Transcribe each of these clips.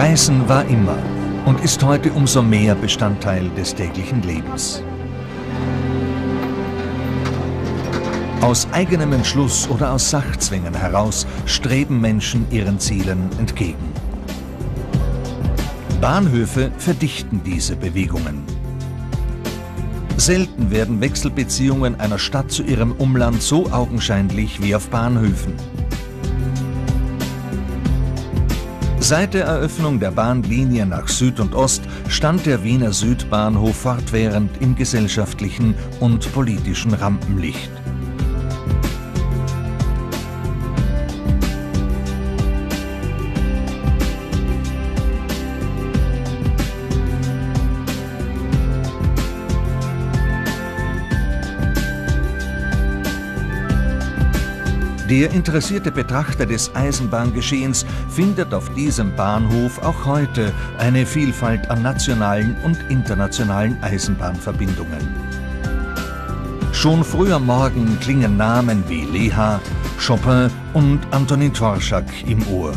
Reisen war immer und ist heute umso mehr Bestandteil des täglichen Lebens. Aus eigenem Entschluss oder aus Sachzwängen heraus streben Menschen ihren Zielen entgegen. Bahnhöfe verdichten diese Bewegungen. Selten werden Wechselbeziehungen einer Stadt zu ihrem Umland so augenscheinlich wie auf Bahnhöfen. Seit der Eröffnung der Bahnlinie nach Süd und Ost stand der Wiener Südbahnhof fortwährend im gesellschaftlichen und politischen Rampenlicht. Der interessierte Betrachter des Eisenbahngeschehens findet auf diesem Bahnhof auch heute eine Vielfalt an nationalen und internationalen Eisenbahnverbindungen. Schon früh am Morgen klingen Namen wie Leha, Chopin und Antonin Dvorak im Ohr.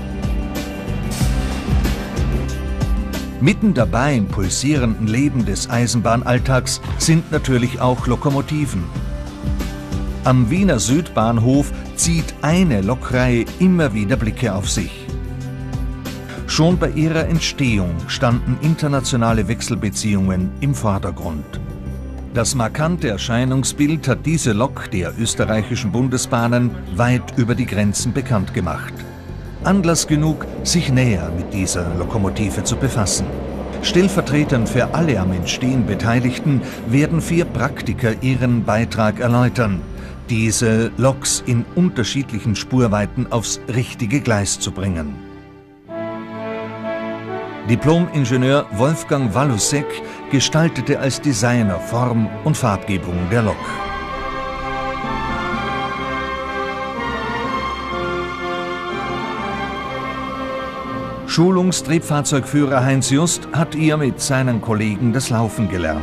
Mitten dabei im pulsierenden Leben des Eisenbahnalltags sind natürlich auch Lokomotiven. Am Wiener Südbahnhof zieht eine Lokreihe immer wieder Blicke auf sich. Schon bei ihrer Entstehung standen internationale Wechselbeziehungen im Vordergrund. Das markante Erscheinungsbild hat diese Lok der österreichischen Bundesbahnen weit über die Grenzen bekannt gemacht. Anlass genug, sich näher mit dieser Lokomotive zu befassen. Stellvertretend für alle am Entstehen Beteiligten werden 4 Praktiker ihren Beitrag erläutern, diese Loks in unterschiedlichen Spurweiten aufs richtige Gleis zu bringen. Diplom-Ingenieur Wolfgang Walusek gestaltete als Designer Form und Farbgebung der Lok. Schulungstriebfahrzeugführer Heinz Just hat ihr mit seinen Kollegen das Laufen gelernt.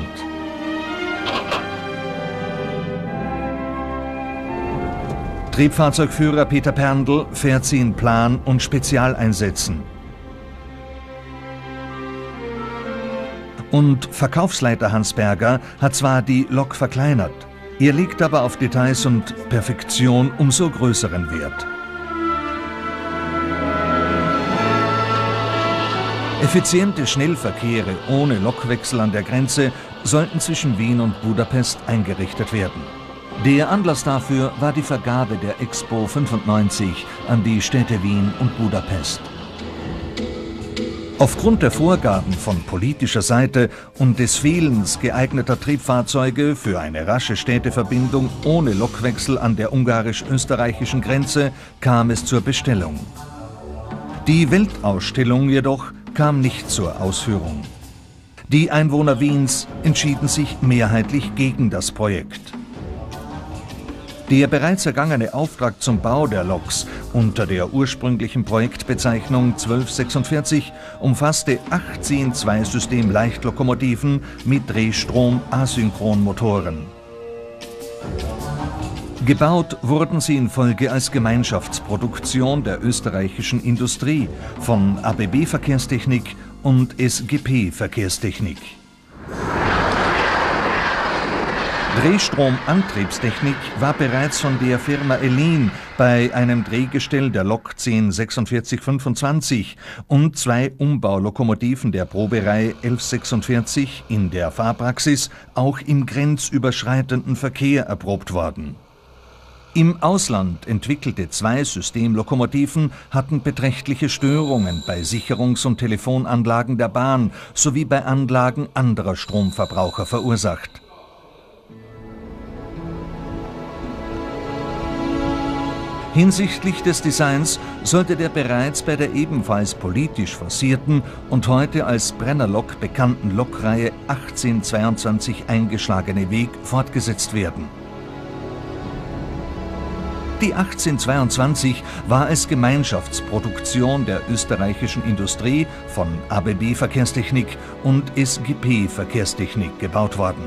Triebfahrzeugführer Peter Perndl fährt sie in Plan- und Spezialeinsätzen. Und Verkaufsleiter Hans Berger hat zwar die Lok verkleinert, er legt aber auf Details und Perfektion umso größeren Wert. Effiziente Schnellverkehre ohne Lokwechsel an der Grenze sollten zwischen Wien und Budapest eingerichtet werden. Der Anlass dafür war die Vergabe der Expo 95 an die Städte Wien und Budapest. Aufgrund der Vorgaben von politischer Seite und des Fehlens geeigneter Triebfahrzeuge für eine rasche Städteverbindung ohne Lokwechsel an der ungarisch-österreichischen Grenze kam es zur Bestellung. Die Weltausstellung jedoch kam nicht zur Ausführung. Die Einwohner Wiens entschieden sich mehrheitlich gegen das Projekt. Der bereits ergangene Auftrag zum Bau der Loks unter der ursprünglichen Projektbezeichnung 1246 umfasste 18 Zweisystem-Leichtlokomotiven mit Drehstrom-Asynchronmotoren. Gebaut wurden sie in Folge als Gemeinschaftsproduktion der österreichischen Industrie von ABB Verkehrstechnik und SGP Verkehrstechnik. Drehstromantriebstechnik war bereits von der Firma Elin bei einem Drehgestell der Lok 104625 und 2 Umbaulokomotiven der Probereihe 1146 in der Fahrpraxis auch im grenzüberschreitenden Verkehr erprobt worden. Im Ausland entwickelte 2 Systemlokomotiven hatten beträchtliche Störungen bei Sicherungs- und Telefonanlagen der Bahn sowie bei Anlagen anderer Stromverbraucher verursacht. Hinsichtlich des Designs sollte der bereits bei der ebenfalls politisch forcierten und heute als Brennerlok bekannten Lokreihe 1822 eingeschlagene Weg fortgesetzt werden. Die 1822 war als Gemeinschaftsproduktion der österreichischen Industrie von ABB Verkehrstechnik und SGP Verkehrstechnik gebaut worden.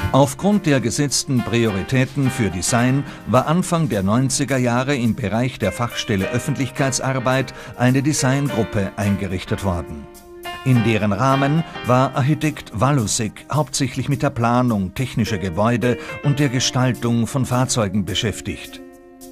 Aufgrund der gesetzten Prioritäten für Design war Anfang der 90er Jahre im Bereich der Fachstelle Öffentlichkeitsarbeit eine Designgruppe eingerichtet worden. In deren Rahmen war Architekt Walusek hauptsächlich mit der Planung technischer Gebäude und der Gestaltung von Fahrzeugen beschäftigt.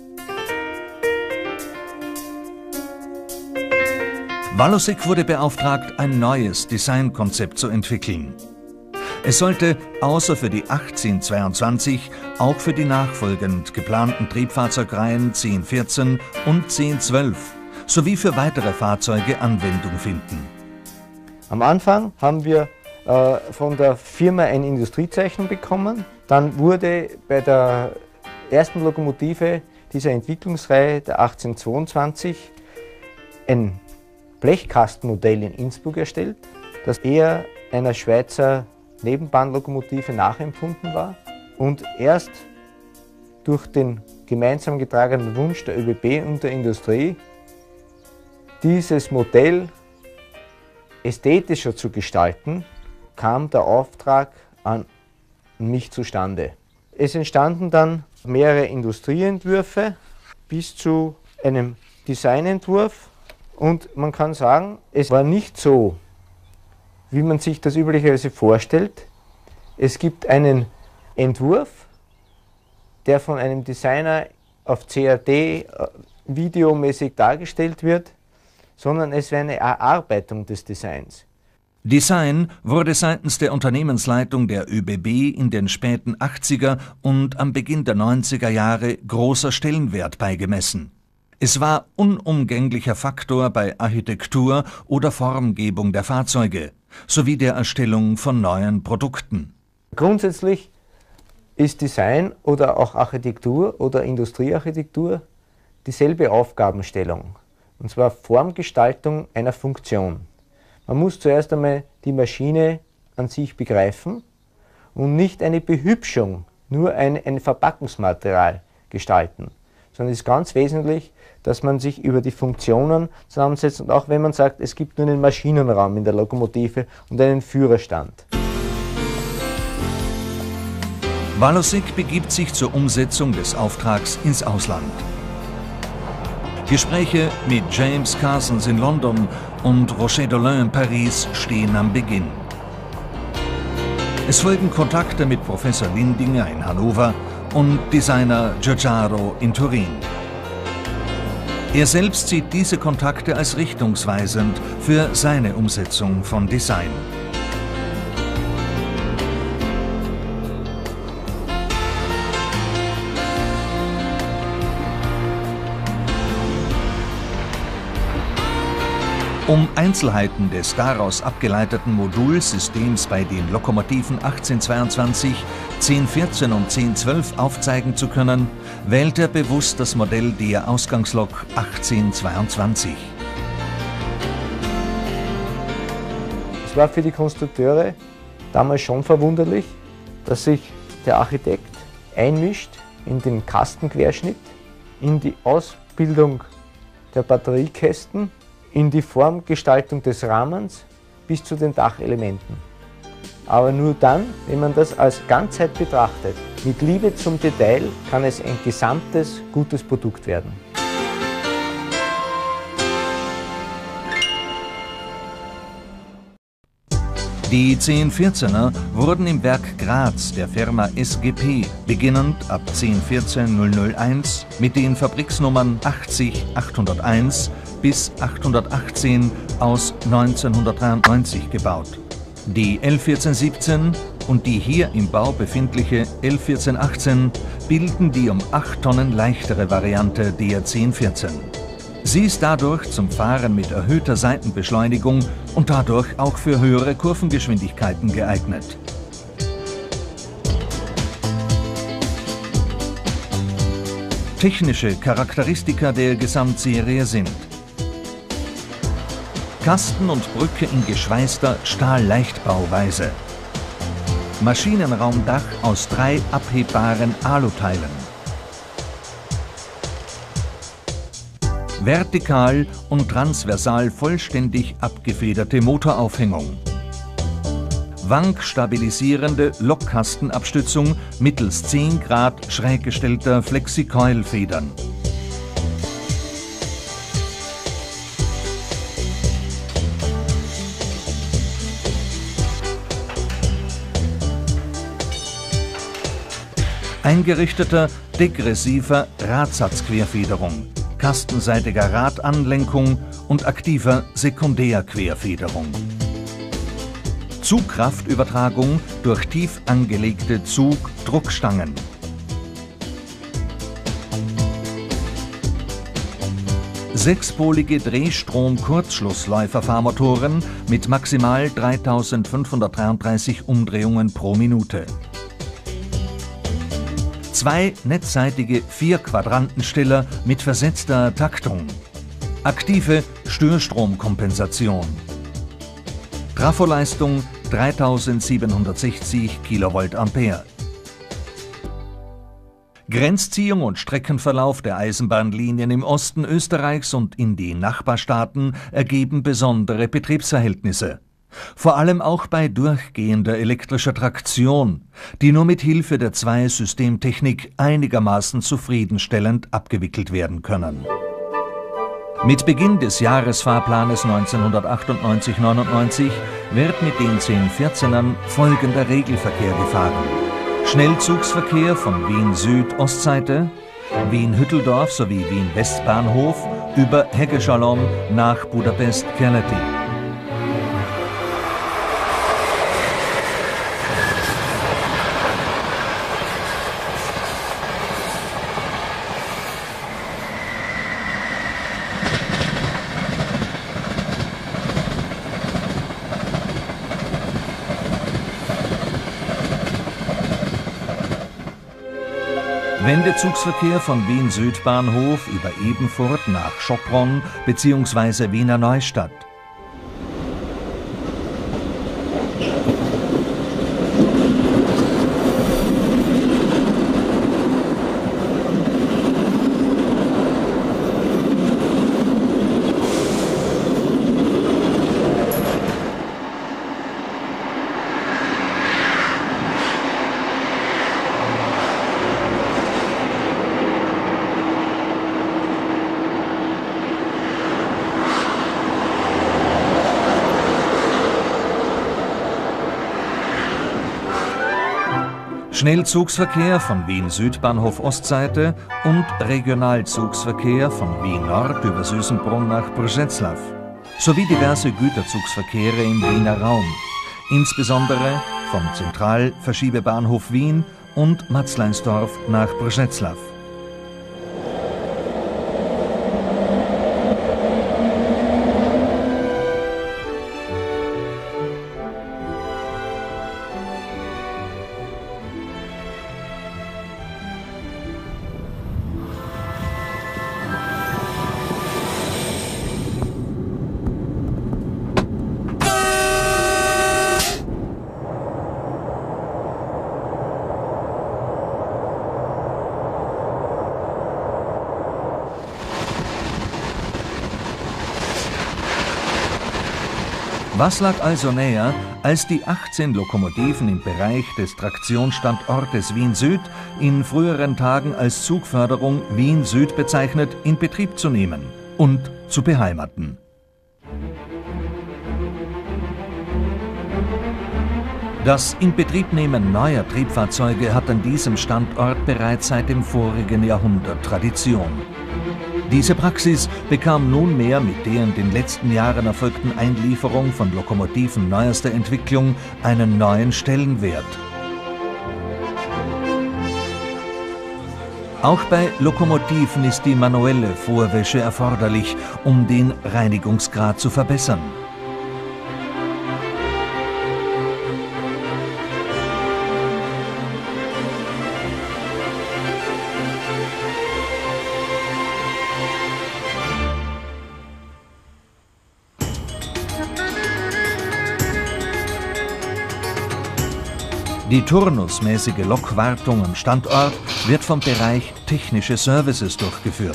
Walusek wurde beauftragt, ein neues Designkonzept zu entwickeln. Es sollte außer für die 1822 auch für die nachfolgend geplanten Triebfahrzeugreihen 1014 und 1012 sowie für weitere Fahrzeuge Anwendung finden. Am Anfang haben wir von der Firma ein Industriezeichen bekommen. Dann wurde bei der ersten Lokomotive dieser Entwicklungsreihe der 1822 ein Blechkastenmodell in Innsbruck erstellt, das eher einer Schweizer Nebenbahnlokomotive nachempfunden war und erst durch den gemeinsam getragenen Wunsch der ÖBB und der Industrie, dieses Modell ästhetischer zu gestalten, kam der Auftrag an mich zustande. Es entstanden dann mehrere Industrieentwürfe bis zu einem Designentwurf und man kann sagen, es war nicht so, wie man sich das üblicherweise vorstellt. Es gibt einen Entwurf, der von einem Designer auf CAD videomäßig dargestellt wird, sondern es wäre eine Erarbeitung des Designs. Design wurde seitens der Unternehmensleitung der ÖBB in den späten 80er und am Beginn der 90er Jahre großer Stellenwert beigemessen. Es war unumgänglicher Faktor bei Architektur oder Formgebung der Fahrzeuge sowie der Erstellung von neuen Produkten. Grundsätzlich ist Design oder auch Architektur oder Industriearchitektur dieselbe Aufgabenstellung, und zwar Formgestaltung einer Funktion. Man muss zuerst einmal die Maschine an sich begreifen und nicht eine Behübschung, nur ein Verpackungsmaterial gestalten, sondern es ist ganz wesentlich, dass man sich über die Funktionen zusammensetzt und auch wenn man sagt, es gibt nur einen Maschinenraum in der Lokomotive und einen Führerstand. Walusek begibt sich zur Umsetzung des Auftrags ins Ausland. Gespräche mit James Carsons in London und Roger Dolin in Paris stehen am Beginn. Es folgen Kontakte mit Professor Lindinger in Hannover und Designer Giugiaro in Turin. Er selbst sieht diese Kontakte als richtungsweisend für seine Umsetzung von Design. Um Einzelheiten des daraus abgeleiteten Modulsystems bei den Lokomotiven 1822, 1014 und 1012 aufzeigen zu können, wählt er bewusst das Modell der Ausgangslok 1822. Es war für die Konstrukteure damals schon verwunderlich, dass sich der Architekt einmischt in den Kastenquerschnitt, in die Ausbildung der Batteriekästen, in die Formgestaltung des Rahmens bis zu den Dachelementen. Aber nur dann, wenn man das als Ganzheit betrachtet, mit Liebe zum Detail, kann es ein gesamtes, gutes Produkt werden. Die 1014er wurden im Werk Graz der Firma SGP, beginnend ab 1014-001 mit den Fabriksnummern 80-801 bis 818 aus 1993 gebaut. Die L1417 und die hier im Bau befindliche L1418 bilden die um 8 Tonnen leichtere Variante der 1014. Sie ist dadurch zum Fahren mit erhöhter Seitenbeschleunigung und dadurch auch für höhere Kurvengeschwindigkeiten geeignet. Technische Charakteristika der Gesamtserie sind: Kasten und Brücke in geschweißter Stahlleichtbauweise. Maschinenraumdach aus 3 abhebbaren Aluteilen. Vertikal und transversal vollständig abgefederte Motoraufhängung. wankstabilisierende Lokkastenabstützung mittels 10 Grad schräg gestellter Flexi-Coil-Federn. Eingerichteter degressiver Radsatzquerfederung, kastenseitiger Radanlenkung und aktiver Sekundärquerfederung. Zugkraftübertragung durch tief angelegte Zugdruckstangen. Sechspolige Drehstrom-Kurzschlussläuferfahrmotoren mit maximal 3533 Umdrehungen pro Minute. 2 netzseitige 4-Quadrantenstiller mit versetzter Taktung. Aktive Störstromkompensation. Trafoleistung 3760 kVA. Grenzziehung und Streckenverlauf der Eisenbahnlinien im Osten Österreichs und in die Nachbarstaaten ergeben besondere Betriebsverhältnisse. Vor allem auch bei durchgehender elektrischer Traktion, die nur mit Hilfe der 2-Systemtechnik einigermaßen zufriedenstellend abgewickelt werden können. Mit Beginn des Jahresfahrplanes 1998/99 wird mit den 1014ern folgender Regelverkehr gefahren: Schnellzugsverkehr von Wien Süd Ostseite, Wien-Hütteldorf sowie Wien-Westbahnhof über Hegeschalom nach Budapest-Keleti. Wendezugsverkehr von Wien Südbahnhof über Ebenfurt nach Schopron bzw. Wiener Neustadt. Schnellzugsverkehr von Wien Südbahnhof Ostseite und Regionalzugsverkehr von Wien Nord über Süßenbrunn nach Brzeclaw sowie diverse Güterzugsverkehre im Wiener Raum, insbesondere vom Zentralverschiebebahnhof Wien und Matzleinsdorf nach Brzeclaw. Was lag also näher, als die 18 Lokomotiven im Bereich des Traktionsstandortes Wien Süd, in früheren Tagen als Zugförderung Wien Süd bezeichnet, in Betrieb zu nehmen und zu beheimaten? Das Inbetriebnehmen neuer Triebfahrzeuge hat an diesem Standort bereits seit dem vorigen Jahrhundert Tradition. Diese Praxis bekam nunmehr mit der in den letzten Jahren erfolgten Einlieferung von Lokomotiven neuester Entwicklung einen neuen Stellenwert. Auch bei Lokomotiven ist die manuelle Vorwäsche erforderlich, um den Reinigungsgrad zu verbessern. Die turnusmäßige Lokwartung am Standort wird vom Bereich Technische Services durchgeführt.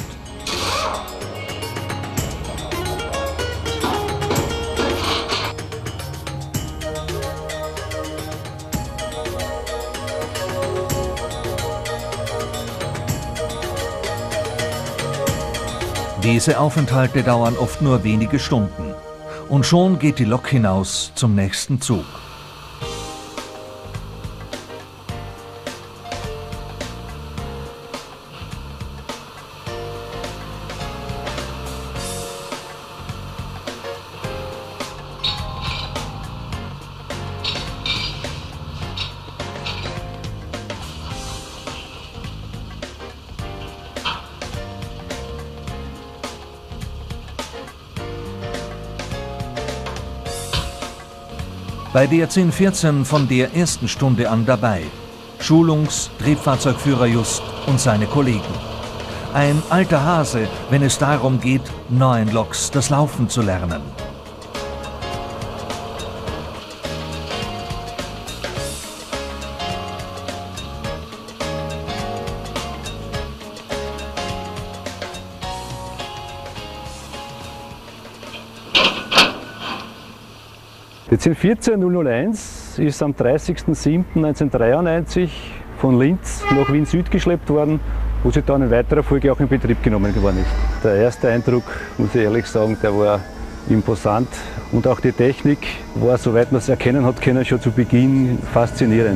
Diese Aufenthalte dauern oft nur wenige Stunden. Und schon geht die Lok hinaus zum nächsten Zug. Bei DRZ 14 von der ersten Stunde an dabei. Triebfahrzeugführer Just und seine Kollegen. Ein alter Hase, wenn es darum geht, neuen Loks das Laufen zu lernen. Die 14001 ist am 30.07.1993 von Linz nach Wien Süd geschleppt worden, wo sie dann in weiterer Folge auch in Betrieb genommen worden ist. Der erste Eindruck, muss ich ehrlich sagen, der war imposant und auch die Technik war, soweit man es erkennen hat können, schon zu Beginn faszinierend.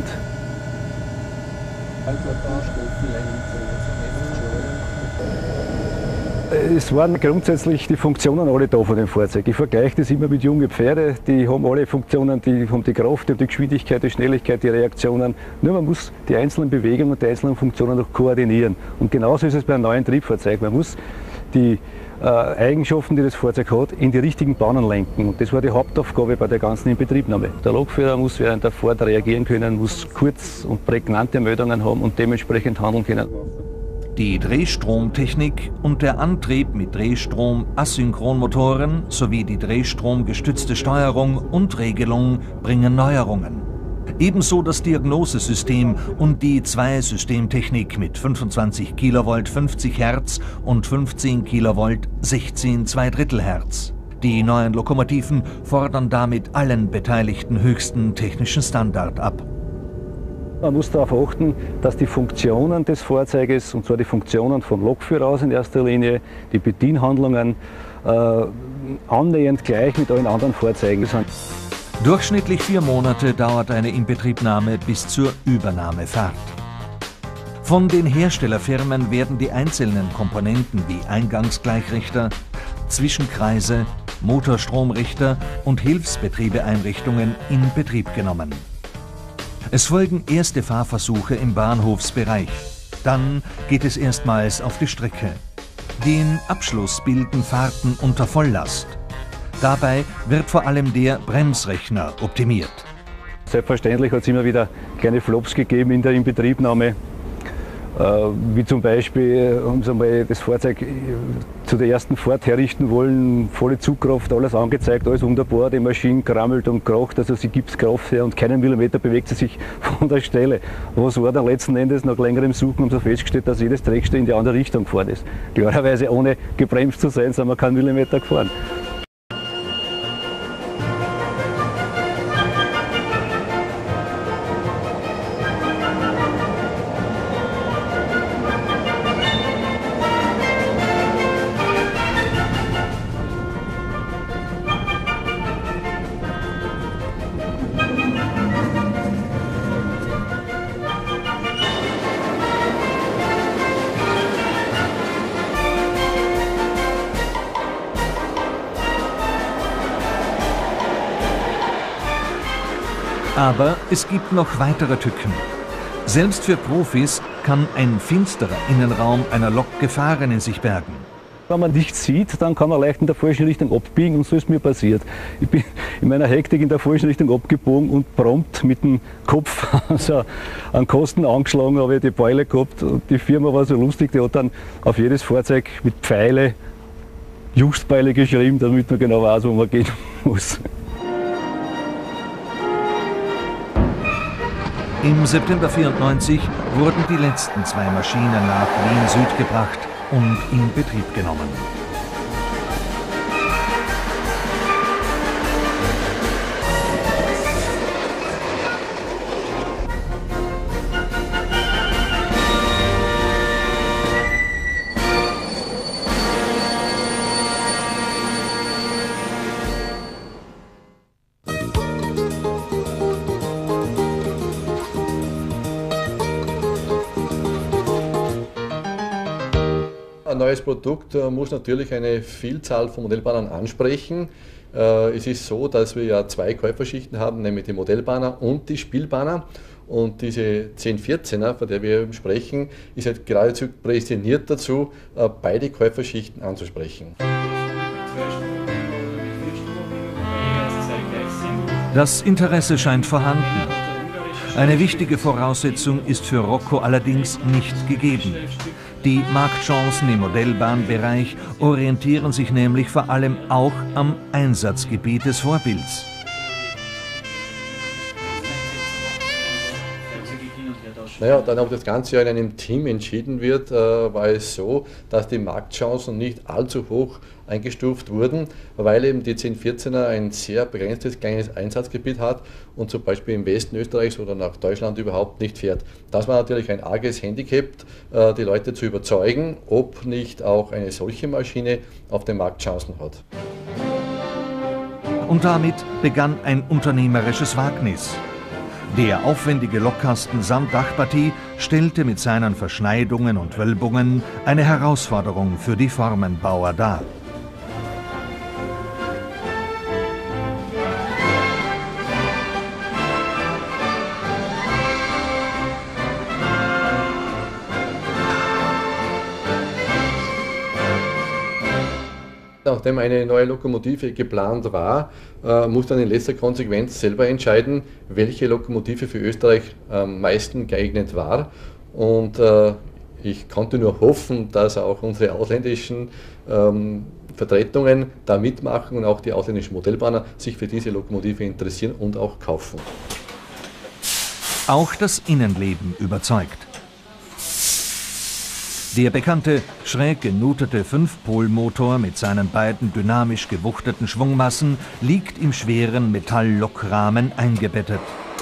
Es waren grundsätzlich die Funktionen alle da von dem Fahrzeug. Ich vergleiche das immer mit jungen Pferden, die haben alle Funktionen, die haben die Kraft, die haben die Geschwindigkeit, die Schnelligkeit, die Reaktionen. Nur man muss die einzelnen Bewegungen und die einzelnen Funktionen noch koordinieren. Und genauso ist es bei einem neuen Triebfahrzeug. Man muss die Eigenschaften, die das Fahrzeug hat, in die richtigen Bahnen lenken. Und das war die Hauptaufgabe bei der ganzen Inbetriebnahme. Der Lokführer muss während der Fahrt reagieren können, muss kurz und prägnante Meldungen haben und dementsprechend handeln können. Die Drehstromtechnik und der Antrieb mit Drehstrom-Asynchronmotoren sowie die drehstromgestützte Steuerung und Regelung bringen Neuerungen. Ebenso das Diagnosesystem und die Zwei-Systemtechnik mit 25 kV 50 Hertz und 15 kV 16 2/3 Hertz. Die neuen Lokomotiven fordern damit allen Beteiligten höchsten technischen Standard ab. Man muss darauf achten, dass die Funktionen des Fahrzeuges, und zwar die Funktionen vom Lokführer aus in erster Linie, die Bedienhandlungen, annähernd gleich mit allen anderen Fahrzeugen sind. Durchschnittlich 4 Monate dauert eine Inbetriebnahme bis zur Übernahmefahrt. Von den Herstellerfirmen werden die einzelnen Komponenten wie Eingangsgleichrichter, Zwischenkreise, Motorstromrichter und Hilfsbetriebeeinrichtungen in Betrieb genommen. Es folgen erste Fahrversuche im Bahnhofsbereich. Dann geht es erstmals auf die Strecke. Den Abschluss bilden Fahrten unter Volllast. Dabei wird vor allem der Bremsrechner optimiert. Selbstverständlich hat es immer wieder kleine Flops gegeben in der Inbetriebnahme. Wie zum Beispiel haben sie einmal das Fahrzeug zu der ersten Fahrt herrichten wollen, volle Zugkraft, alles angezeigt, alles wunderbar, die Maschine krammelt und kracht, also sie gibt Kraft her und keinen Millimeter bewegt sie sich von der Stelle. Was war dann letzten Endes? Nach längerem Suchen haben sie festgestellt, dass jedes Drehgestell in die andere Richtung gefahren ist. Klarerweise ohne gebremst zu sein, sind wir keinen Millimeter gefahren. Aber es gibt noch weitere Tücken. Selbst für Profis kann ein finsterer Innenraum einer Lok Gefahren in sich bergen. Wenn man nichts sieht, dann kann man leicht in der falschen Richtung abbiegen und so ist mir passiert. Ich bin in meiner Hektik in der falschen Richtung abgebogen und prompt mit dem Kopf also an Kosten angeschlagen, habe ich die Beule gehabt und die Firma war so lustig, die hat dann auf jedes Fahrzeug mit Pfeile Justbeile geschrieben, damit man genau weiß, wo man gehen muss. Im September 1994 wurden die letzten 2 Maschinen nach Wien Süd gebracht und in Betrieb genommen. ein neues Produkt muss natürlich eine Vielzahl von Modellbahnern ansprechen. Es ist so, dass wir ja zwei Käuferschichten haben, nämlich die Modellbahner und die Spielbahner. Und diese 1014er, von der wir sprechen, ist halt geradezu prädestiniert dazu, beide Käuferschichten anzusprechen. Das Interesse scheint vorhanden. Eine wichtige Voraussetzung ist für Rocco allerdings nicht gegeben. Die Marktchancen im Modellbahnbereich orientieren sich nämlich vor allem auch am Einsatzgebiet des Vorbilds. Naja, dann, ob das Ganze ja in einem Team entschieden wird, war es so, dass die Marktchancen nicht allzu hoch eingestuft wurden, weil eben die 1014er ein sehr begrenztes kleines Einsatzgebiet hat und zum Beispiel im Westen Österreichs oder nach Deutschland überhaupt nicht fährt. Das war natürlich ein arges Handicap, die Leute zu überzeugen, ob nicht auch eine solche Maschine auf dem Markt Chancen hat. Und damit begann ein unternehmerisches Wagnis. Der aufwendige Lokkasten samt Dachpartie stellte mit seinen Verschneidungen und Wölbungen eine Herausforderung für die Formenbauer dar. Nachdem eine neue Lokomotive geplant war, muss dann in letzter Konsequenz selber entscheiden, welche Lokomotive für Österreich am meisten geeignet war. Und ich konnte nur hoffen, dass auch unsere ausländischen Vertretungen da mitmachen und auch die ausländischen Modellbahner sich für diese Lokomotive interessieren und auch kaufen. Auch das Innenleben überzeugt. Der bekannte, schräg genutete 5-Pol-Motor mit seinen beiden dynamisch gewuchteten Schwungmassen liegt im schweren Metalllokrahmen eingebettet.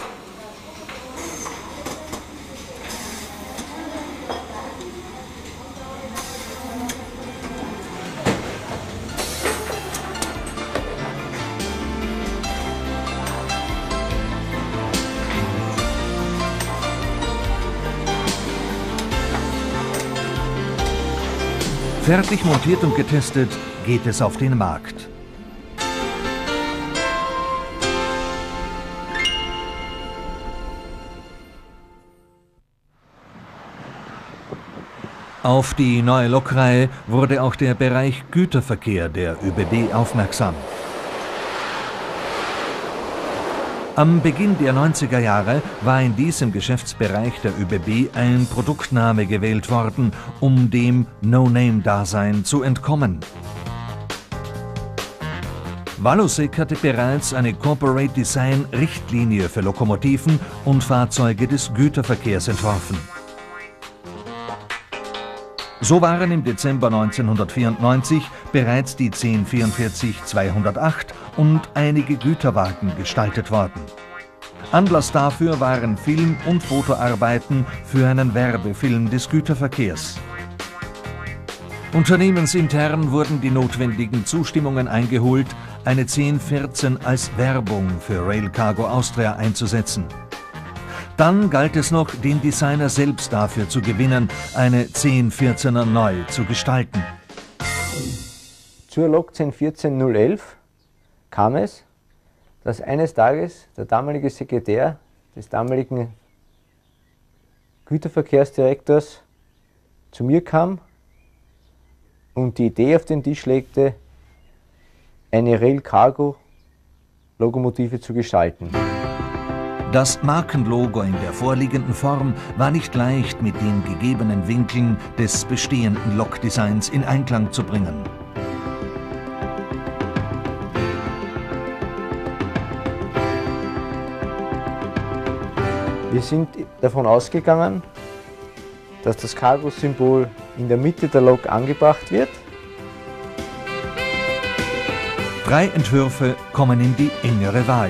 Fertig montiert und getestet geht es auf den Markt. Auf die neue Lokreihe wurde auch der Bereich Güterverkehr der ÖBB aufmerksam. Am Beginn der 90er Jahre war in diesem Geschäftsbereich der ÖBB ein Produktname gewählt worden, um dem No-Name-Dasein zu entkommen. Walloseck hatte bereits eine Corporate Design-Richtlinie für Lokomotiven und Fahrzeuge des Güterverkehrs entworfen. So waren im Dezember 1994 bereits die 1044-208 und einige Güterwagen gestaltet worden. Anlass dafür waren Film- und Fotoarbeiten für einen Werbefilm des Güterverkehrs. Unternehmensintern wurden die notwendigen Zustimmungen eingeholt, eine 1014 als Werbung für Rail Cargo Austria einzusetzen. Dann galt es noch, den Designer selbst dafür zu gewinnen, eine 1014er neu zu gestalten. Zur Lok 1014-011 kam es, dass eines Tages der damalige Sekretär des damaligen Güterverkehrsdirektors zu mir kam und die Idee auf den Tisch legte, eine Rail Cargo Lokomotive zu gestalten. Das Markenlogo in der vorliegenden Form war nicht leicht mit den gegebenen Winkeln des bestehenden Lokdesigns in Einklang zu bringen. Wir sind davon ausgegangen, dass das Cargo-Symbol in der Mitte der Lok angebracht wird. 3 Entwürfe kommen in die engere Wahl.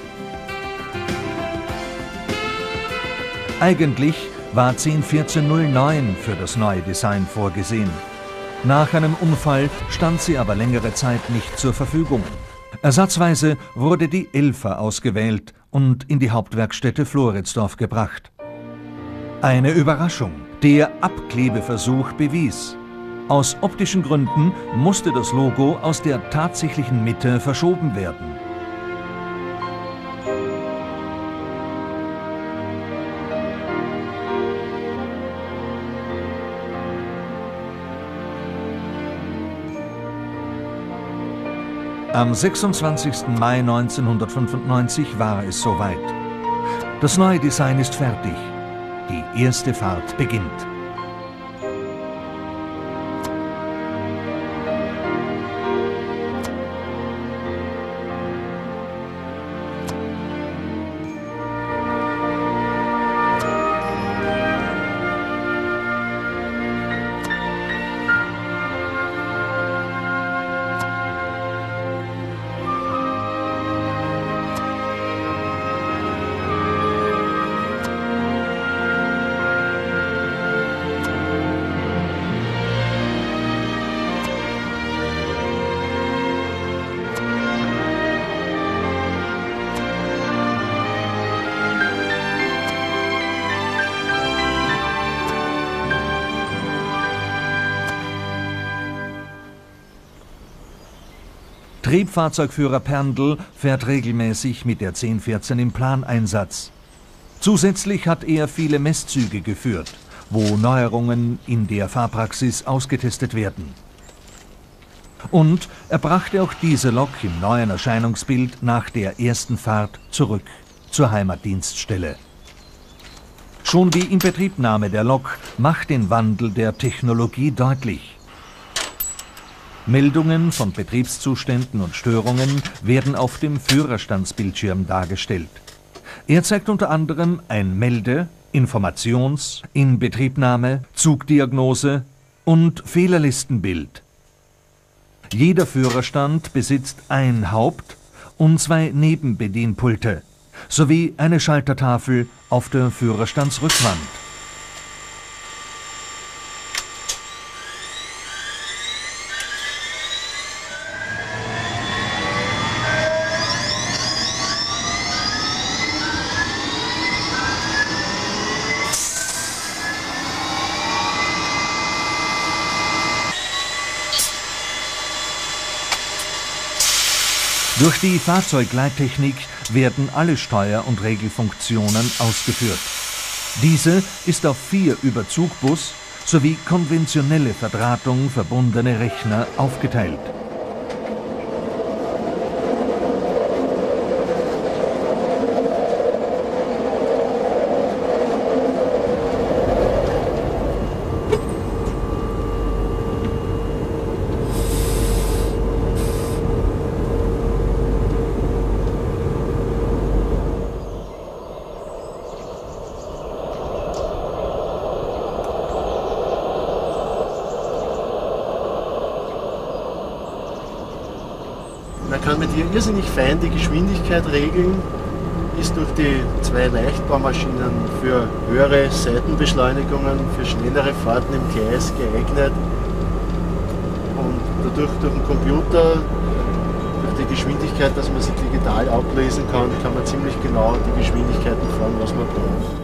Eigentlich war 1014-09 für das neue Design vorgesehen. Nach einem Unfall stand sie aber längere Zeit nicht zur Verfügung. Ersatzweise wurde die 11er ausgewählt und in die Hauptwerkstätte Floridsdorf gebracht. Eine Überraschung. Der Abklebeversuch bewies: Aus optischen Gründen musste das Logo aus der tatsächlichen Mitte verschoben werden. Am 26. Mai 1995 war es soweit. Das neue Design ist fertig. Die erste Fahrt beginnt. Triebfahrzeugführer Perndl fährt regelmäßig mit der 1014 im Planeinsatz. Zusätzlich hat er viele Messzüge geführt, wo Neuerungen in der Fahrpraxis ausgetestet werden. Und er brachte auch diese Lok im neuen Erscheinungsbild nach der ersten Fahrt zurück zur Heimatdienststelle. Schon die Inbetriebnahme der Lok macht den Wandel der Technologie deutlich. Meldungen von Betriebszuständen und Störungen werden auf dem Führerstandsbildschirm dargestellt. Er zeigt unter anderem ein Melde-, Informations-, Inbetriebnahme-, Zugdiagnose und Fehlerlistenbild. Jeder Führerstand besitzt ein Haupt- und 2 Nebenbedienpulte sowie eine Schaltertafel auf der Führerstandsrückwand. Durch die Fahrzeugleittechnik werden alle Steuer- und Regelfunktionen ausgeführt. Diese ist auf 4 über Zugbus sowie konventionelle Verdrahtung verbundene Rechner aufgeteilt. Man kann mit ihr irrsinnig fein die Geschwindigkeit regeln, ist durch die 2 Leichtbaumaschinen für höhere Seitenbeschleunigungen, für schnellere Fahrten im Gleis geeignet. Und dadurch durch den Computer, durch die Geschwindigkeit, dass man sie digital ablesen kann, kann man ziemlich genau die Geschwindigkeiten fahren, was man braucht.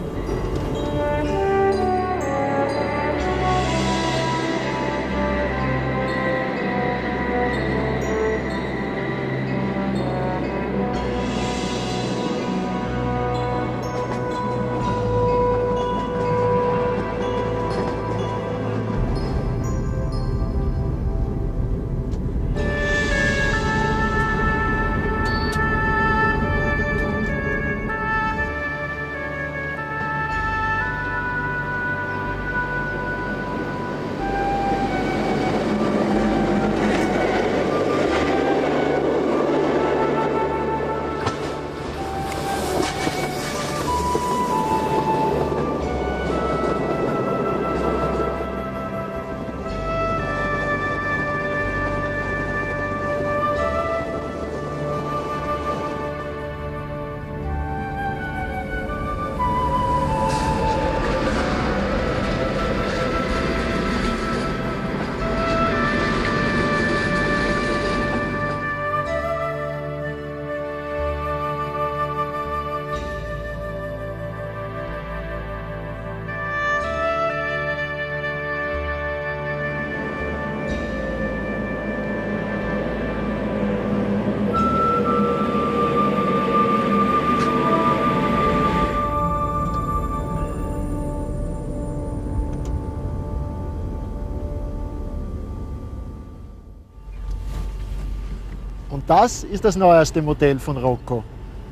Das ist das neueste Modell von Rocco.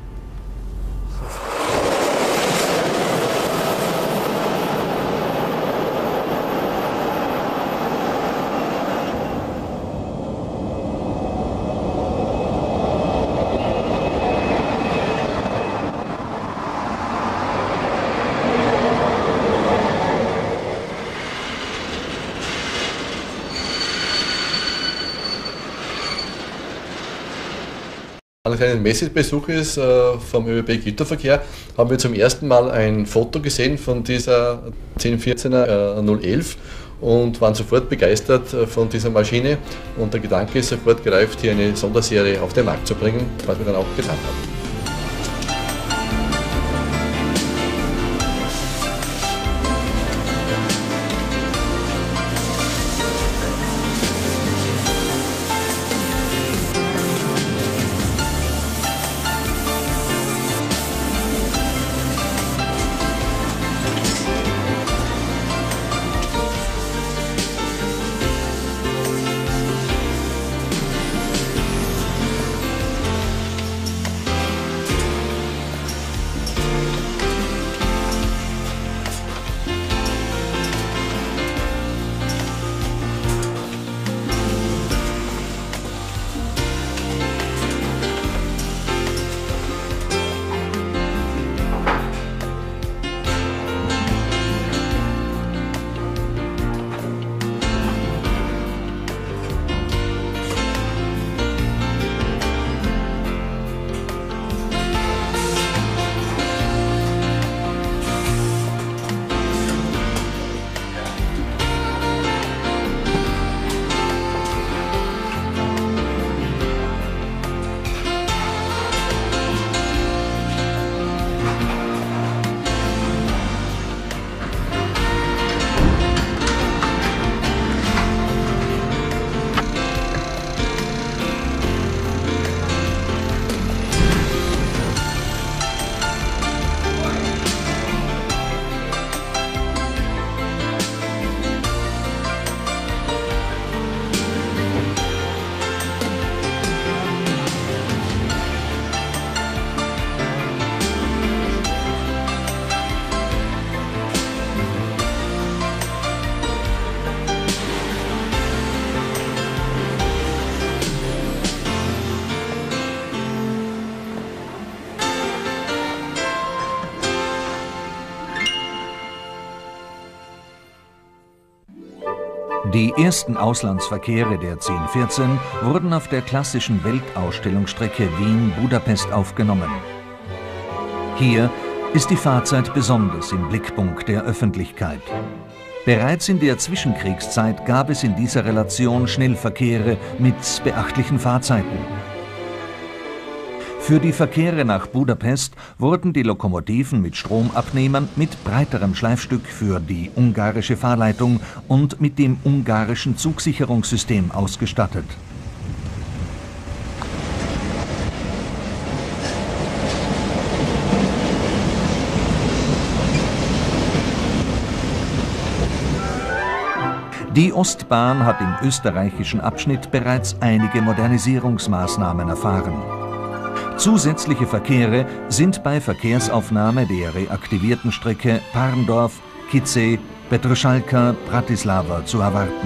Nach einem Messebesuches vom ÖBB Güterverkehr haben wir zum ersten Mal ein Foto gesehen von dieser 1014er 011 und waren sofort begeistert von dieser Maschine. Und der Gedanke ist sofort gereift, hier eine Sonderserie auf den Markt zu bringen, was wir dann auch getan haben. Die ersten Auslandsverkehre der 1014 wurden auf der klassischen Weltausstellungsstrecke Wien-Budapest aufgenommen. Hier ist die Fahrzeit besonders im Blickpunkt der Öffentlichkeit. Bereits in der Zwischenkriegszeit gab es in dieser Relation Schnellverkehre mit beachtlichen Fahrzeiten. Für die Verkehre nach Budapest wurden die Lokomotiven mit Stromabnehmern mit breiterem Schleifstück für die ungarische Fahrleitung und mit dem ungarischen Zugsicherungssystem ausgestattet. Die Ostbahn hat im österreichischen Abschnitt bereits einige Modernisierungsmaßnahmen erfahren. Zusätzliche Verkehre sind bei Verkehrsaufnahme der reaktivierten Strecke Parndorf-Kitzé, Petroschalka-Bratislava zu erwarten.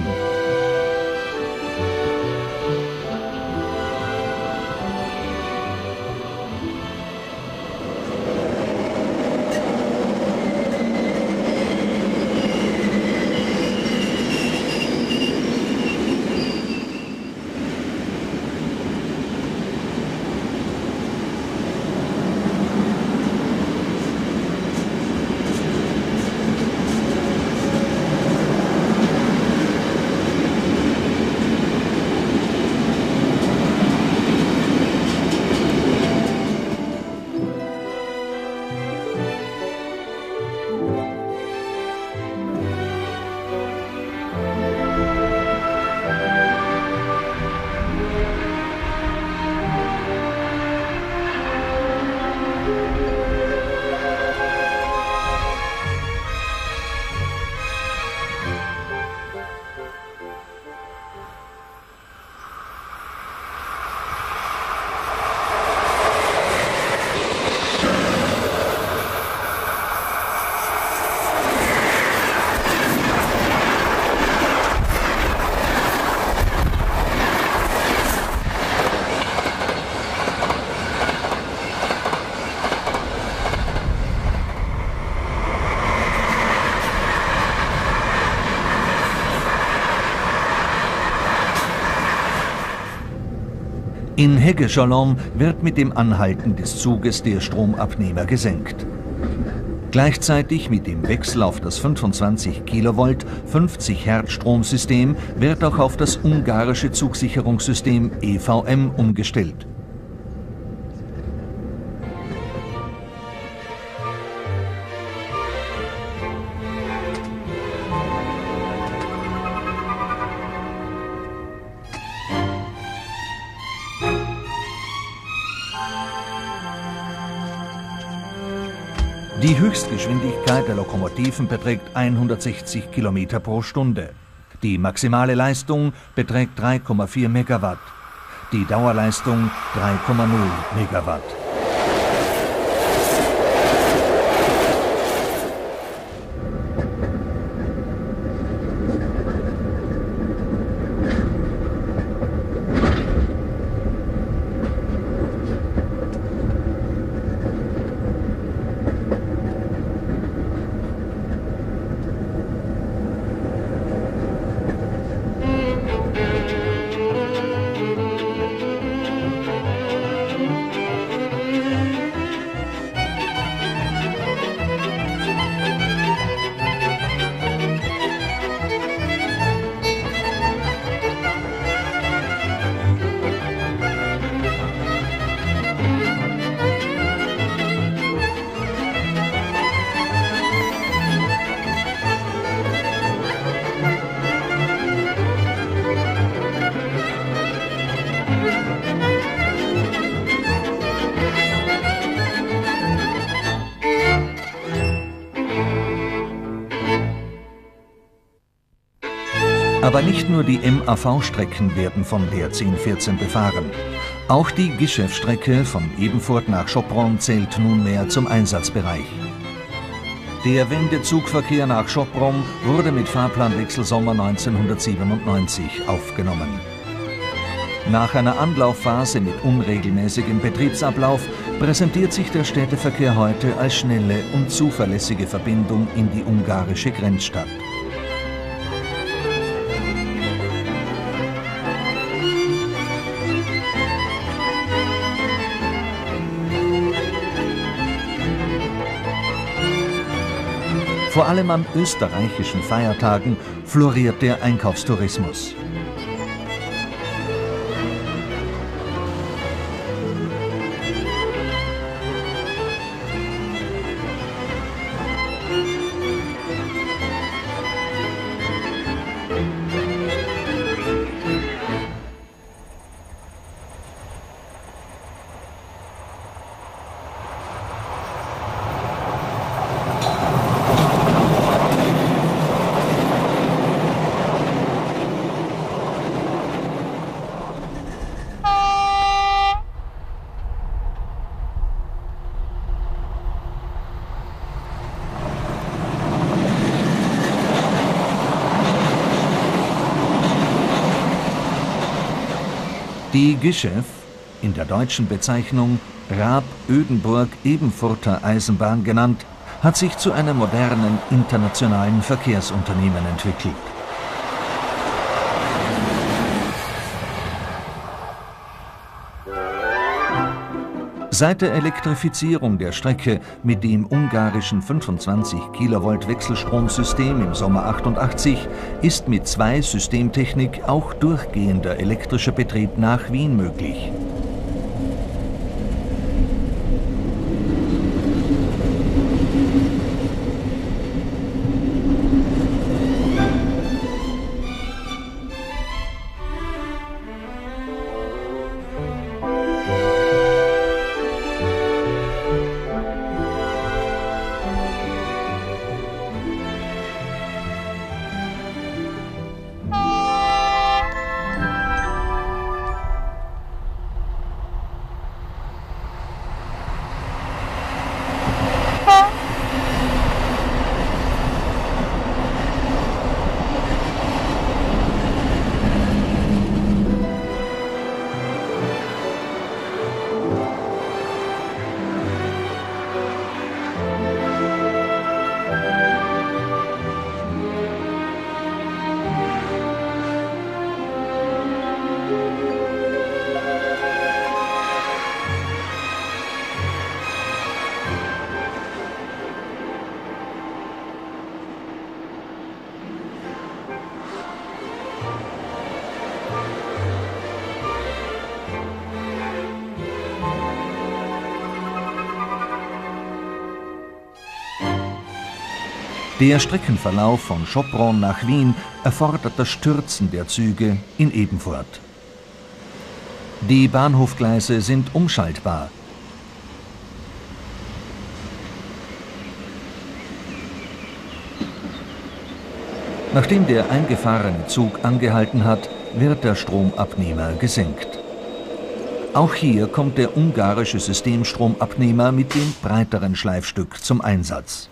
In Heggescholom wird mit dem Anhalten des Zuges der Stromabnehmer gesenkt. Gleichzeitig mit dem Wechsel auf das 25 Kilovolt 50 Hertz Stromsystem wird auch auf das ungarische Zugsicherungssystem EVM umgestellt. Die Höchstgeschwindigkeit der Lokomotiven beträgt 160 Kilometer pro Stunde. Die maximale Leistung beträgt 3,4 Megawatt. Die Dauerleistung 3,0 Megawatt. Aber nicht nur die MAV-Strecken werden von der 1014 befahren. Auch die Gischew-Strecke von Ebenfurt nach Sopron zählt nunmehr zum Einsatzbereich. Der Wendezugverkehr nach Sopron wurde mit Fahrplanwechsel Sommer 1997 aufgenommen. Nach einer Anlaufphase mit unregelmäßigem Betriebsablauf präsentiert sich der Städteverkehr heute als schnelle und zuverlässige Verbindung in die ungarische Grenzstadt. Vor allem an österreichischen Feiertagen floriert der Einkaufstourismus. Die Gischew, in der deutschen Bezeichnung Raab-Ödenburg-Ebenfurter Eisenbahn genannt, hat sich zu einem modernen internationalen Verkehrsunternehmen entwickelt. Seit der Elektrifizierung der Strecke mit dem ungarischen 25 Kilovolt Wechselstromsystem im Sommer 88 ist mit 2 Systemtechnik auch durchgehender elektrischer Betrieb nach Wien möglich. Der Streckenverlauf von Sopron nach Wien erfordert das Stürzen der Züge in Ebenfurt. Die Bahnhofgleise sind umschaltbar. Nachdem der eingefahrene Zug angehalten hat, wird der Stromabnehmer gesenkt. Auch hier kommt der ungarische Systemstromabnehmer mit dem breiteren Schleifstück zum Einsatz.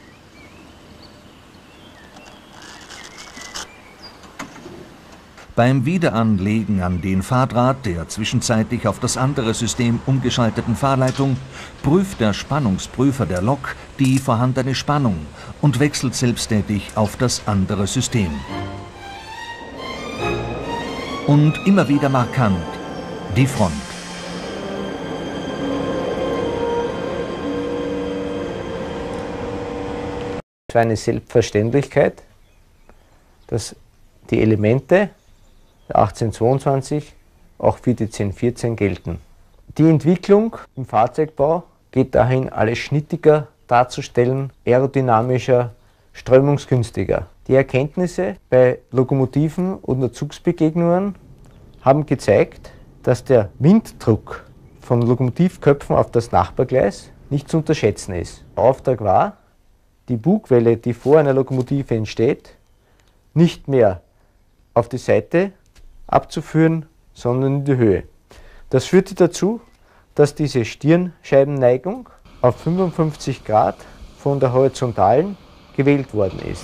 Beim Wiederanlegen an den Fahrdraht der zwischenzeitlich auf das andere System umgeschalteten Fahrleitung prüft der Spannungsprüfer der Lok die vorhandene Spannung und wechselt selbsttätig auf das andere System. Und immer wieder markant die Front. Es war eine Selbstverständlichkeit, dass die Elemente der 1822 auch für die 1014 gelten. Die Entwicklung im Fahrzeugbau geht dahin, alles schnittiger darzustellen, aerodynamischer, strömungsgünstiger. Die Erkenntnisse bei Lokomotiven und Zugsbegegnungen haben gezeigt, dass der Winddruck von Lokomotivköpfen auf das Nachbargleis nicht zu unterschätzen ist. Der Auftrag war, die Bugwelle, die vor einer Lokomotive entsteht, nicht mehr auf die Seite abzuführen, sondern in die Höhe. Das führte dazu, dass diese Stirnscheibenneigung auf 55 Grad von der horizontalen gewählt worden ist.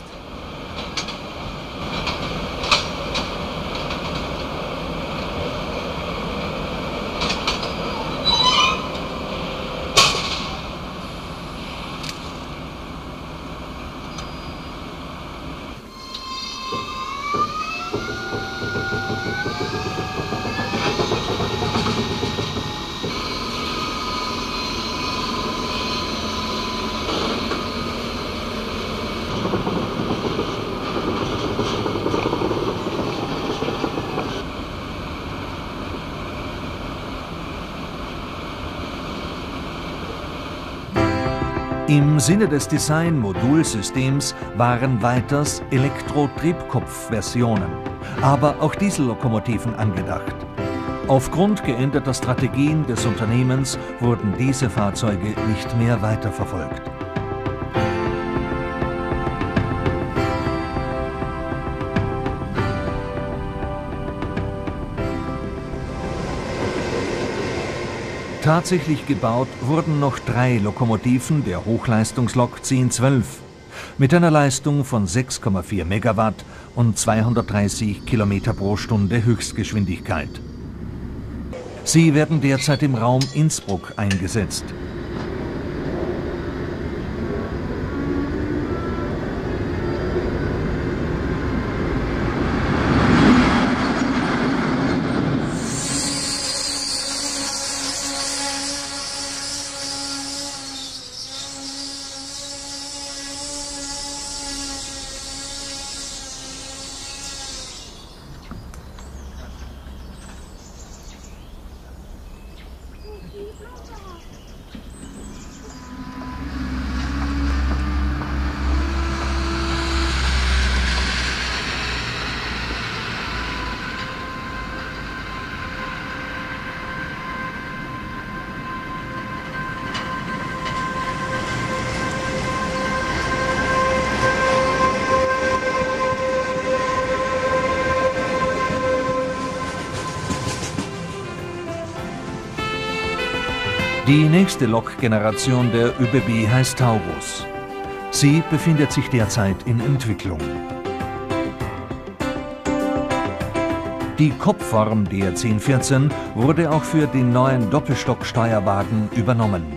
Im Sinne des Design-Modulsystems waren weiters Elektro-Triebkopf-Versionen, aber auch Diesellokomotiven angedacht. Aufgrund geänderter Strategien des Unternehmens wurden diese Fahrzeuge nicht mehr weiterverfolgt. Tatsächlich gebaut wurden noch 3 Lokomotiven der Hochleistungslok 1012 mit einer Leistung von 6,4 Megawatt und 230 Kilometer pro Stunde Höchstgeschwindigkeit. Sie werden derzeit im Raum Innsbruck eingesetzt. Die nächste Lokgeneration der ÖBB heißt Taurus. Sie befindet sich derzeit in Entwicklung. Die Kopfform der 1014 wurde auch für den neuen Doppelstocksteuerwagen übernommen.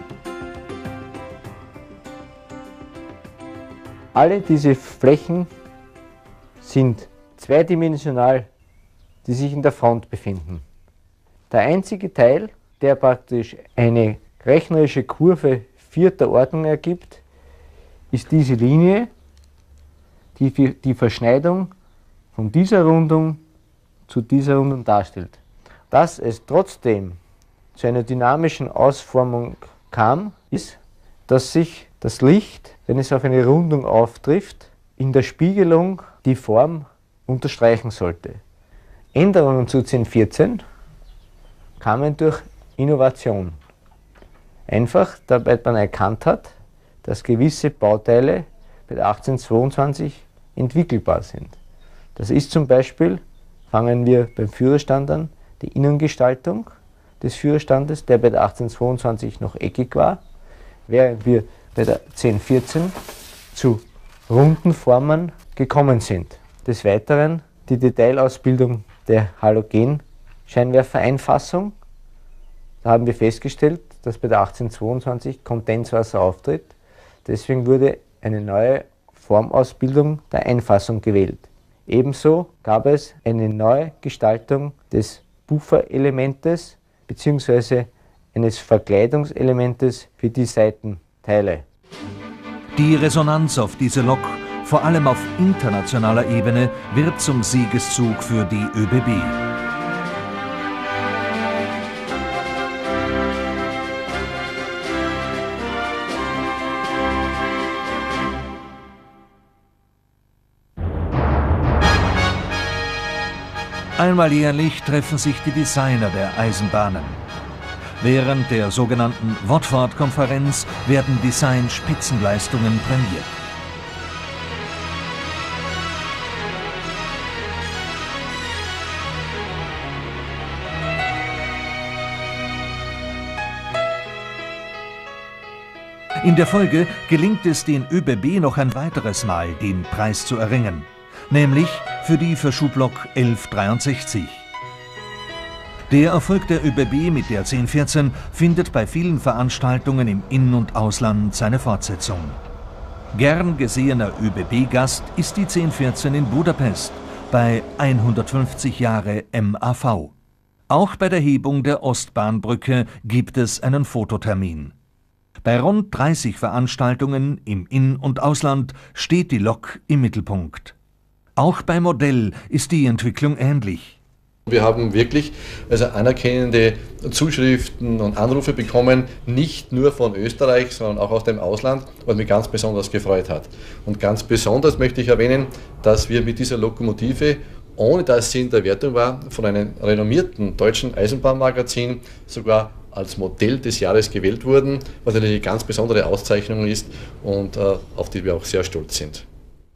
Alle diese Flächen sind zweidimensional, die sich in der Front befinden. Der einzige Teil, der praktisch eine rechnerische Kurve 4. Ordnung ergibt, ist diese Linie, die die Verschneidung von dieser Rundung zu dieser Rundung darstellt. Dass es trotzdem zu einer dynamischen Ausformung kam, ist, dass sich das Licht, wenn es auf eine Rundung auftrifft, in der Spiegelung die Form unterstreichen sollte. Änderungen zu 1014 kamen durch Innovation. Einfach, damit man erkannt hat, dass gewisse Bauteile bei der 1822 entwickelbar sind. Das ist zum Beispiel, fangen wir beim Führerstand an, die Innengestaltung des Führerstandes, der bei der 1822 noch eckig war, während wir bei der 1014 zu runden Formen gekommen sind. Des Weiteren die Detailausbildung der Halogenscheinwerfereinfassung. Da haben wir festgestellt, dass bei der 1822 Kondenswasser auftritt. Deswegen wurde eine neue Formausbildung der Einfassung gewählt. Ebenso gab es eine neue Gestaltung des Pufferelementes bzw. eines Verkleidungselementes für die Seitenteile. Die Resonanz auf diese Lok, vor allem auf internationaler Ebene, wird zum Siegeszug für die ÖBB. Einmal jährlich treffen sich die Designer der Eisenbahnen. Während der sogenannten Watford-Konferenz werden Design-Spitzenleistungen prämiert. In der Folge gelingt es den ÖBB noch ein weiteres Mal, den Preis zu erringen, nämlich für die Verschublok 1163. Der Erfolg der ÖBB mit der 1014 findet bei vielen Veranstaltungen im In- und Ausland seine Fortsetzung. Gern gesehener ÖBB-Gast ist die 1014 in Budapest bei 150 Jahre MAV. Auch bei der Hebung der Ostbahnbrücke gibt es einen Fototermin. Bei rund 30 Veranstaltungen im In- und Ausland steht die Lok im Mittelpunkt. Auch beim Modell ist die Entwicklung ähnlich. Wir haben wirklich anerkennende Zuschriften und Anrufe bekommen, nicht nur von Österreich, sondern auch aus dem Ausland, was mich ganz besonders gefreut hat. Und ganz besonders möchte ich erwähnen, dass wir mit dieser Lokomotive, ohne dass sie in der Wertung war, von einem renommierten deutschen Eisenbahnmagazin sogar als Modell des Jahres gewählt wurden, was eine ganz besondere Auszeichnung ist und auf die wir auch sehr stolz sind.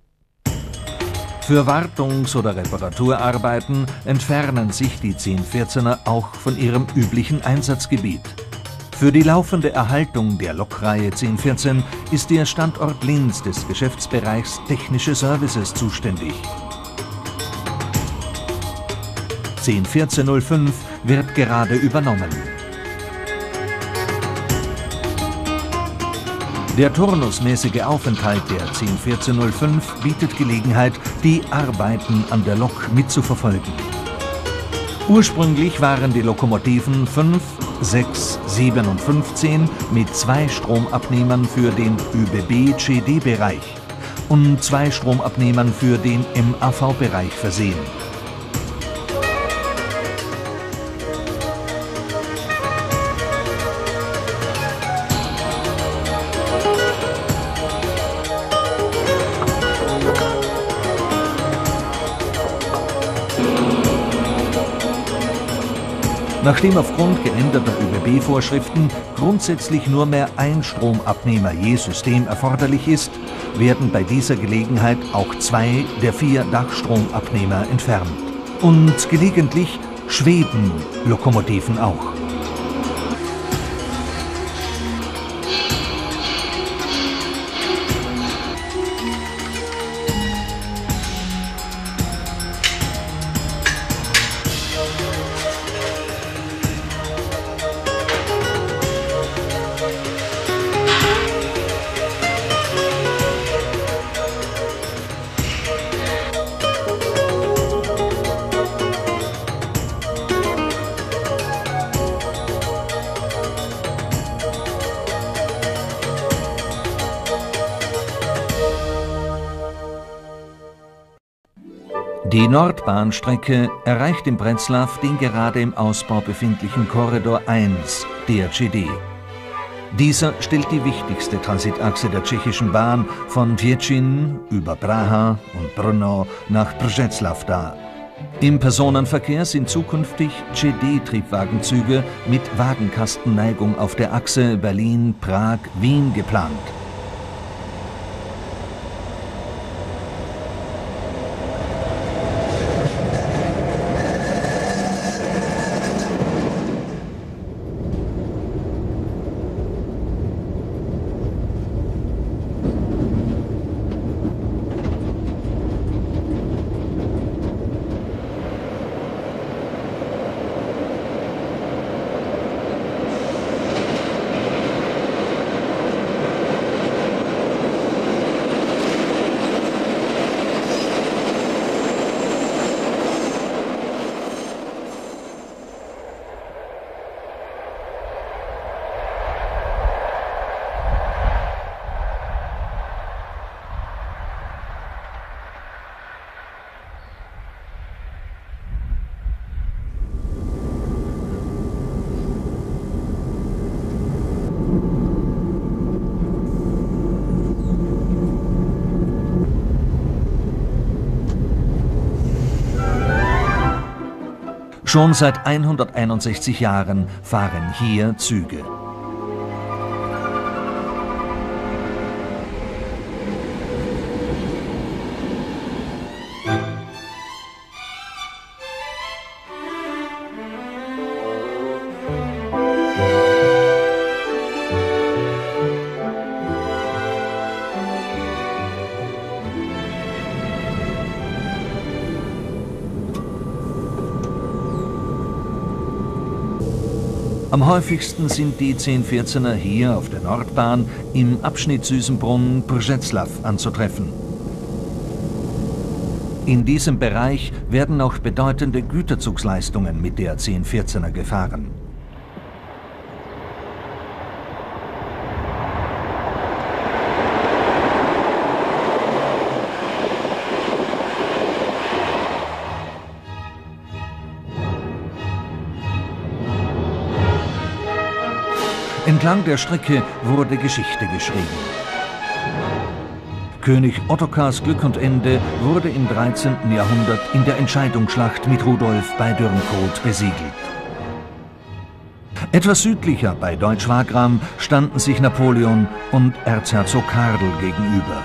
Für Wartungs- oder Reparaturarbeiten entfernen sich die 1014er auch von ihrem üblichen Einsatzgebiet. Für die laufende Erhaltung der Lokreihe 1014 ist der Standort Linz des Geschäftsbereichs Technische Services zuständig. 101405 wird gerade übernommen. Der turnusmäßige Aufenthalt der 101405 bietet Gelegenheit, die Arbeiten an der Lok mitzuverfolgen. Ursprünglich waren die Lokomotiven 5, 6, 7 und 15 mit 2 Stromabnehmern für den ÖBB-CD-Bereich und 2 Stromabnehmern für den MAV-Bereich versehen. Nachdem aufgrund geänderter ÖBB-Vorschriften grundsätzlich nur mehr ein Stromabnehmer je System erforderlich ist, werden bei dieser Gelegenheit auch 2 der 4 Dachstromabnehmer entfernt. Und gelegentlich schweben Lokomotiven auch. Die Nordbahnstrecke erreicht in Pretzlaff den gerade im Ausbau befindlichen Korridor 1 der GD. Dieser stellt die wichtigste Transitachse der tschechischen Bahn von Děčín über Praha und Brno nach Břeclav dar. Im Personenverkehr sind zukünftig ČD-Triebwagenzüge mit Wagenkastenneigung auf der Achse Berlin-Prag-Wien geplant. Schon seit 161 Jahren fahren hier Züge. Am häufigsten sind die 1014er hier auf der Nordbahn im Abschnitt Süßenbrunn-Břeclav anzutreffen. In diesem Bereich werden auch bedeutende Güterzugsleistungen mit der 1014er gefahren. Entlang der Strecke wurde Geschichte geschrieben. König Ottokars Glück und Ende wurde im 13. Jahrhundert in der Entscheidungsschlacht mit Rudolf bei Dürnroth besiegelt. Etwas südlicher bei Deutsch-Wagram standen sich Napoleon und Erzherzog Karl gegenüber.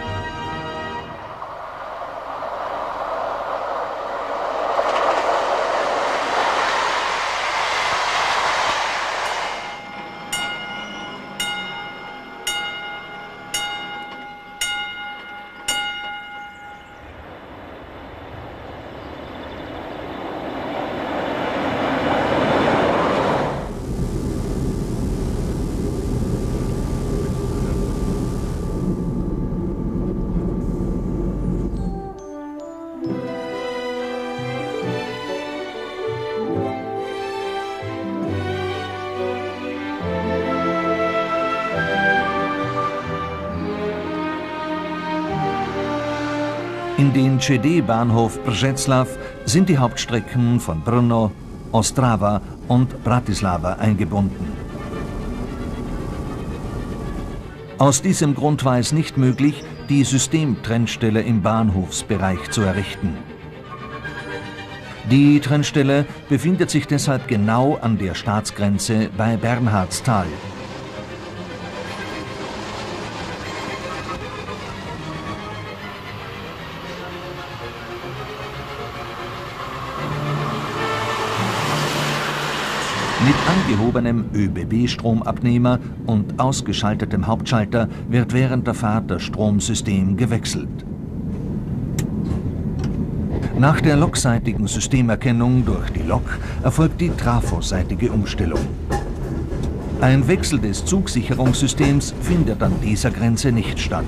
In den ČD-Bahnhof Břeclav sind die Hauptstrecken von Brno, Ostrava und Bratislava eingebunden. Aus diesem Grund war es nicht möglich, die Systemtrennstelle im Bahnhofsbereich zu errichten. Die Trennstelle befindet sich deshalb genau an der Staatsgrenze bei Bernhardsthal. Mit angehobenem ÖBB-Stromabnehmer und ausgeschaltetem Hauptschalter wird während der Fahrt das Stromsystem gewechselt. Nach der lokseitigen Systemerkennung durch die Lok erfolgt die trafoseitige Umstellung. Ein Wechsel des Zugsicherungssystems findet an dieser Grenze nicht statt.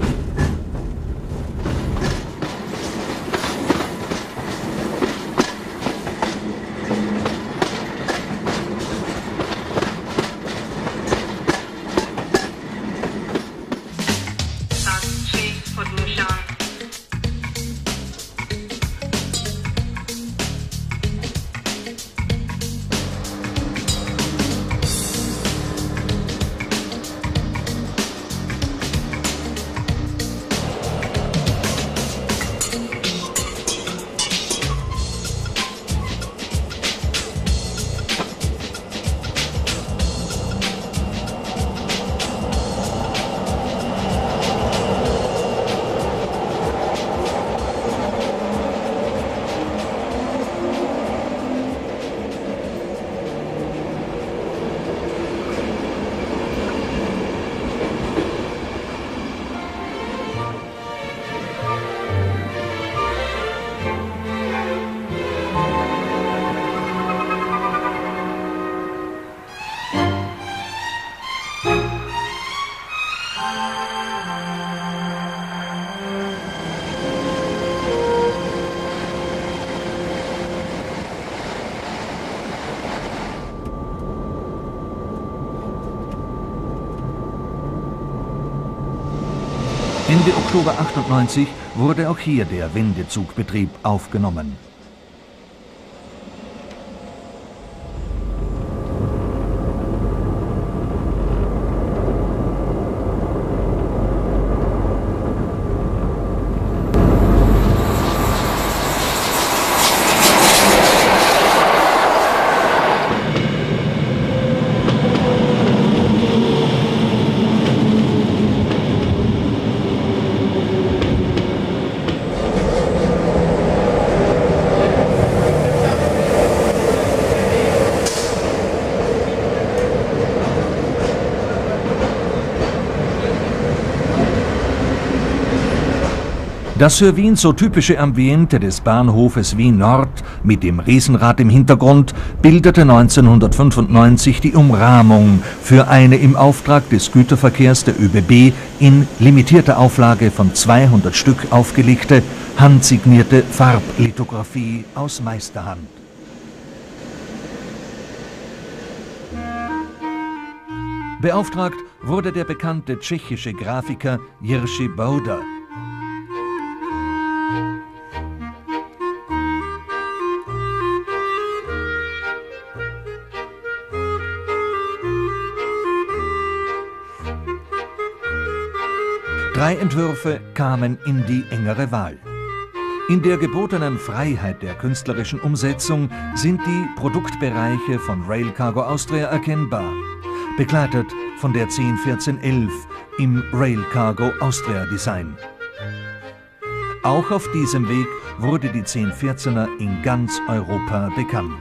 Ende Oktober 98 wurde auch hier der Wendezugbetrieb aufgenommen. Das für Wien so typische Ambiente des Bahnhofes Wien Nord mit dem Riesenrad im Hintergrund bildete 1995 die Umrahmung für eine im Auftrag des Güterverkehrs der ÖBB in limitierter Auflage von 200 Stück aufgelegte, handsignierte Farblithografie aus Meisterhand. Beauftragt wurde der bekannte tschechische Grafiker Jiří Bauder. Drei Entwürfe kamen in die engere Wahl. In der gebotenen Freiheit der künstlerischen Umsetzung sind die Produktbereiche von Rail Cargo Austria erkennbar, begleitet von der 101411 im Rail Cargo Austria Design. Auch auf diesem Weg wurde die 1014er in ganz Europa bekannt.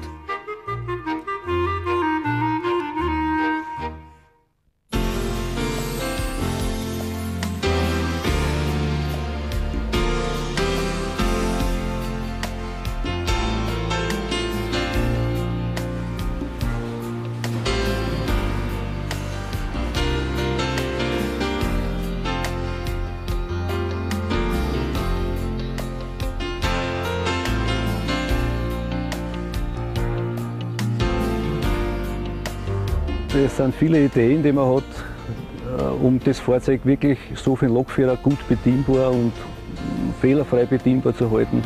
Es sind viele Ideen, die man hat, um das Fahrzeug wirklich so für den Lokführer gut bedienbar und fehlerfrei bedienbar zu halten.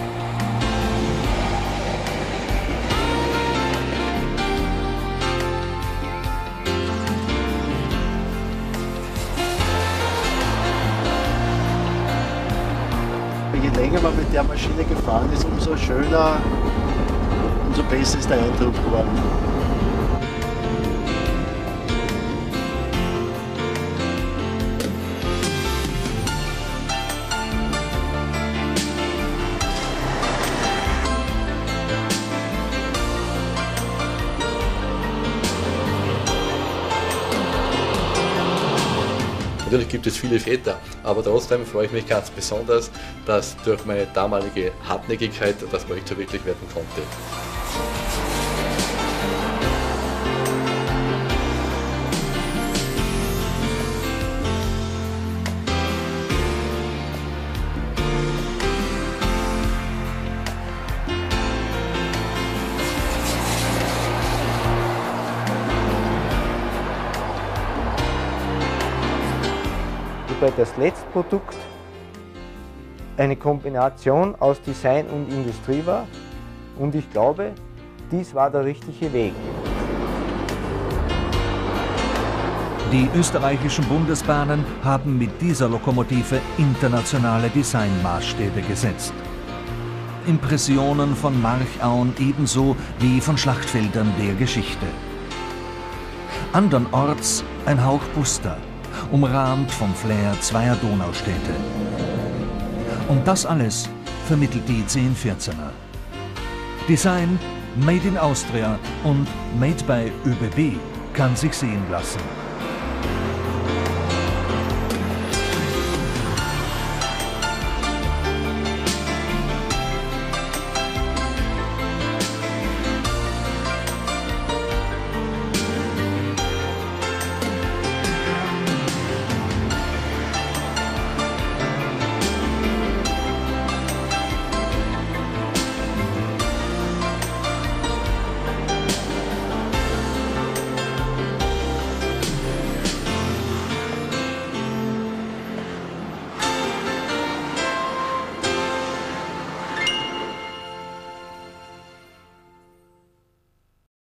Je länger man mit der Maschine gefahren ist, umso schöner, umso besser ist der Eindruck geworden. Natürlich gibt es viele Väter, aber trotzdem freue ich mich ganz besonders, dass durch meine damalige Hartnäckigkeit das Projekt verwirklicht werden konnte. Wobei das letzte Produkt eine Kombination aus Design und Industrie war und ich glaube, dies war der richtige Weg. Die österreichischen Bundesbahnen haben mit dieser Lokomotive internationale Designmaßstäbe gesetzt. Impressionen von Marchauen ebenso wie von Schlachtfeldern der Geschichte. Andernorts ein Hauch Buster, umrahmt vom Flair zweier Donaustädte. Und das alles vermittelt die 1014er. Design Made in Austria und Made by ÖBB kann sich sehen lassen.